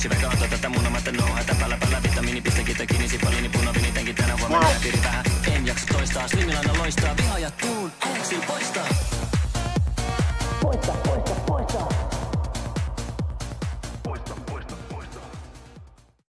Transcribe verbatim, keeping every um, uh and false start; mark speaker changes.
Speaker 1: Miksi vegaanto tätä munamatta nouhaa? Täpällä päällä vitamiini, pistäkin kiinni, sipaliini, punavini, tänkin tänä huomenna piiri vähän. En jaksa toistaa, slimmilaina loistaa, viha ja tuu.